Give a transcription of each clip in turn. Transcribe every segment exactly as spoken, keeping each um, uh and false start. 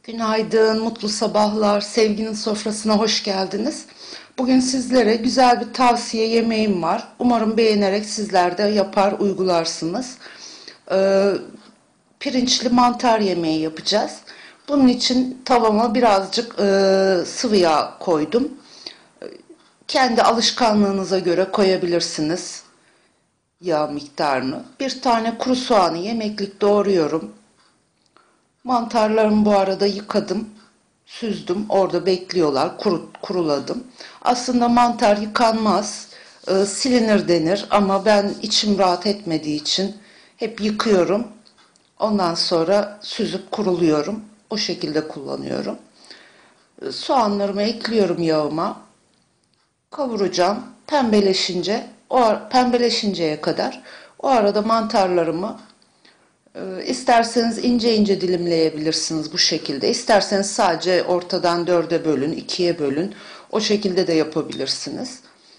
Günaydın, mutlu sabahlar, sevginin sofrasına hoş geldiniz. Bugün sizlere güzel bir tavsiye yemeğim var. Umarım beğenerek sizler de yapar, uygularsınız. Ee, Pirinçli mantar yemeği yapacağız. Bunun için tavama birazcık e, sıvı yağ koydum. Kendi alışkanlığınıza göre koyabilirsiniz yağ miktarını. Bir tane kuru soğanı yemeklik doğruyorum. Mantarlarımı bu arada yıkadım, süzdüm. Orada bekliyorlar, kuru, kuruladım. Aslında mantar yıkanmaz, e, silinir denir ama ben içim rahat etmediği için hep yıkıyorum. Ondan sonra süzüp kuruluyorum. O şekilde kullanıyorum. E, soğanlarımı ekliyorum yağıma. Kavuracağım. Pembeleşince, o pembeleşinceye kadar o arada mantarlarımı Ee, İsterseniz ince ince dilimleyebilirsiniz bu şekilde. İsterseniz sadece ortadan dörde bölün, ikiye bölün. O şekilde de yapabilirsiniz.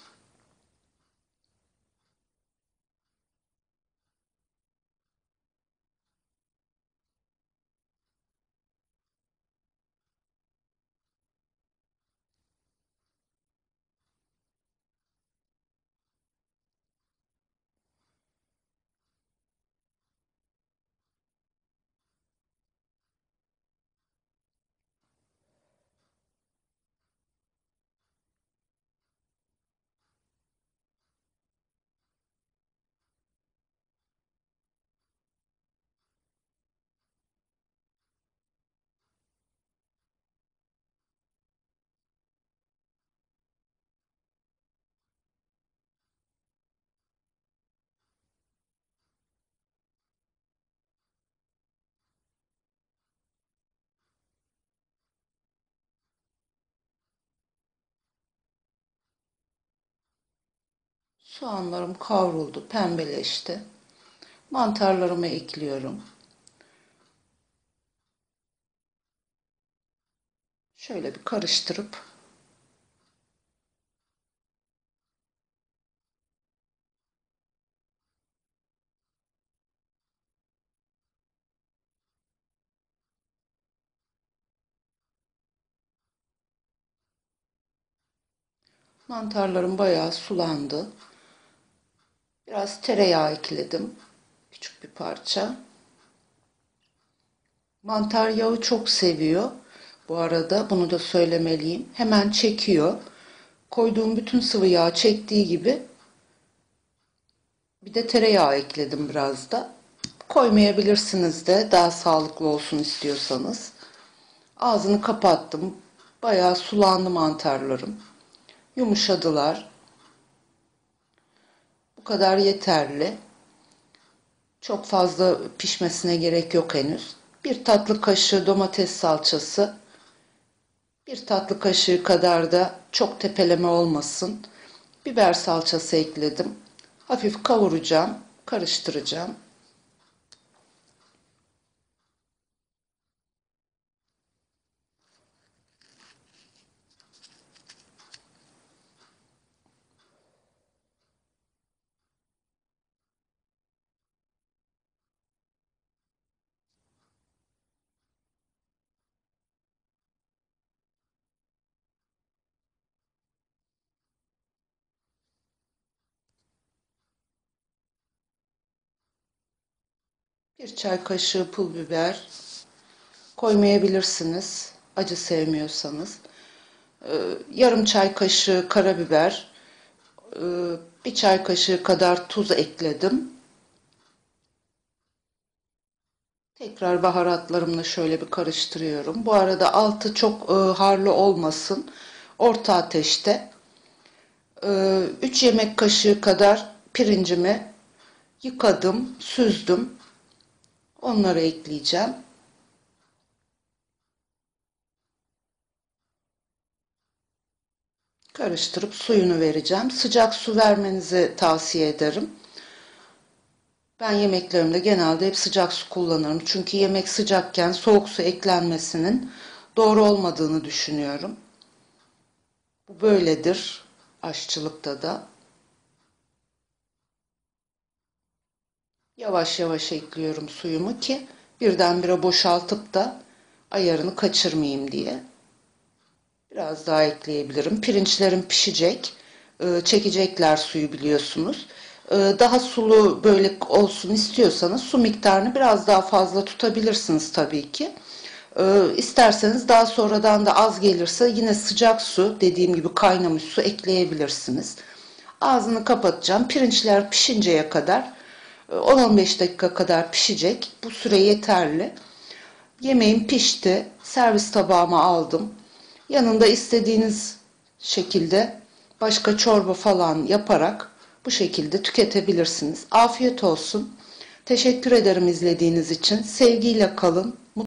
Soğanlarım kavruldu, pembeleşti. Mantarlarımı ekliyorum. Şöyle bir karıştırıp mantarlarım bayağı sulandı. Biraz tereyağı ekledim. Küçük bir parça. Mantar yağı çok seviyor. Bu arada bunu da söylemeliyim. Hemen çekiyor. Koyduğum bütün sıvı yağ çektiği gibi bir de tereyağı ekledim biraz da. Koymayabilirsiniz de daha sağlıklı olsun istiyorsanız. Ağzını kapattım. Bayağı sulandı mantarlarım. Yumuşadılar. Bu kadar yeterli. Çok fazla pişmesine gerek yok henüz. Bir tatlı kaşığı domates salçası. Bir tatlı kaşığı kadar da çok tepeleme olmasın. Biber salçası ekledim. Hafif kavuracağım, karıştıracağım. Bir çay kaşığı pul biber koymayabilirsiniz. Acı sevmiyorsanız. Ee, yarım çay kaşığı karabiber, e, bir çay kaşığı kadar tuz ekledim. Tekrar baharatlarımla şöyle bir karıştırıyorum. Bu arada altı çok e, harlı olmasın. Orta ateşte e, üç yemek kaşığı kadar pirincimi yıkadım, süzdüm. Onları ekleyeceğim. Karıştırıp suyunu vereceğim. Sıcak su vermenizi tavsiye ederim. Ben yemeklerimde genelde hep sıcak su kullanırım. Çünkü yemek sıcakken soğuk su eklenmesinin doğru olmadığını düşünüyorum. Bu böyledir aşçılıkta da. Yavaş yavaş ekliyorum suyumu ki birdenbire boşaltıp da Ayarını kaçırmayayım diye. Biraz daha ekleyebilirim. Pirinçlerim pişecek. Ee, çekecekler suyu biliyorsunuz. Ee, daha sulu böyle olsun istiyorsanız su miktarını biraz daha fazla tutabilirsiniz tabii ki. Ee, isterseniz daha sonradan da az gelirse yine sıcak su, dediğim gibi kaynamış su ekleyebilirsiniz. Ağzını kapatacağım. Pirinçler pişinceye kadar on on beş dakika kadar pişecek. Bu süre yeterli. Yemeğim pişti. Servis tabağıma aldım. Yanında istediğiniz şekilde başka çorba falan yaparak bu şekilde tüketebilirsiniz. Afiyet olsun. Teşekkür ederim izlediğiniz için. Sevgiyle kalın.